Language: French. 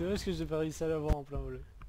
dommage que j'ai pas réussi à l'avoir en plein vol.